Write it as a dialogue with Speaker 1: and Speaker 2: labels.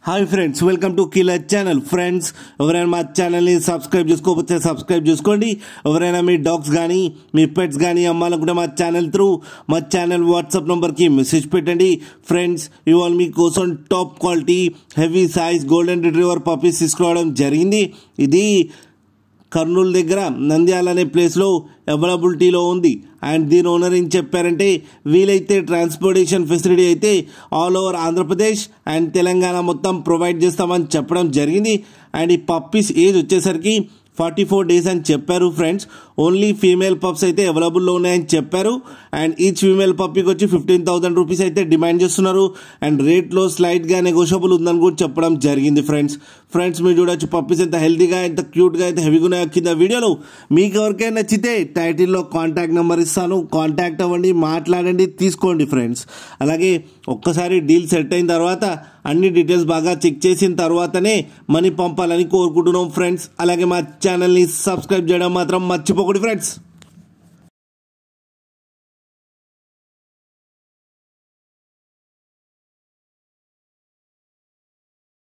Speaker 1: Hi friends, welcome to killer channel. Friends, ఎవరైనా మా ఛానల్ని సబ్స్క్రైబ్ చేసుకోకపోతే సబ్స్క్రైబ్ చేసుకోండి. ఎవరైనా మీ డాగ్స్ కానీ మీ పెట్స్ కానీ అమ్మాలనుకుంటే మా ఛానల్ త్రూ మా ఛానల్ వాట్సాప్ నెంబర్కి మెసేజ్ పెట్టండి. ఫ్రెండ్స్, ఇవాళ మీకోసం top quality heavy size golden retriever puppies తీసుకురావడం జరిగింది. ఇది కర్నూలు దగ్గర నంద్యాల అనే ప్లేస్లో అవైలబిలిటీలో ఉంది. అండ్ దీని ఓనర్ ఏం చెప్పారంటే, వీలైతే ట్రాన్స్పోర్టేషన్ ఫెసిలిటీ అయితే all over Andhra Pradesh and Telangana మొత్తం ప్రొవైడ్ చేస్తామని చెప్పడం జరిగింది. అండ్ ఈ పప్పీస్ ఏజ్ వచ్చేసరికి 44 days అని చెప్పారు. ఫ్రెండ్స్, ఓన్లీ ఫీమేల్ పప్స్ అయితే అవైలబుల్లో ఉన్నాయని చెప్పారు. అండ్ ఈచ్ ఫీమేల్ పప్పీకి వచ్చి 15,000 రూపీస్ అయితే డిమాండ్ చేస్తున్నారు. అండ్ రేట్లో స్లైట్గా నెగోషియబుల్ ఉందని కూడా చెప్పడం జరిగింది. ఫ్రెండ్స్ మీరు చూడొచ్చు పప్పీస్ ఎంత హెల్తీగా ఎంత క్యూట్గా అయితే హెవీగా ఉన్నాయో కింద వీడియోలో. మీకు ఎవరికైనా నచ్చితే టైటిల్లో కాంటాక్ట్ నెంబర్ ఇస్తాను, కాంటాక్ట్ అవ్వండి, మాట్లాడండి, తీసుకోండి. ఫ్రెండ్స్, అలాగే ఒక్కసారి డీల్ సెట్ అయిన తర్వాత అన్ని డీటెయిల్స్ బాగా చెక్ చేసిన తర్వాతనే మనీ పంపాలని కోరుకుంటున్నాం. ఫ్రెండ్స్, అలాగే మా ఛానల్ని సబ్స్క్రైబ్ చేయడం మాత్రం మర్చిపోకండి. ఫ్రెండ్స్.